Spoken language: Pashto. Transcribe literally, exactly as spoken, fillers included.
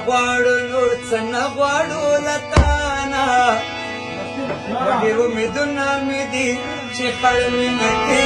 غواړو نور څه نه غواړو له تانه ډېر امیدونه مې دي چې خړ مینه کې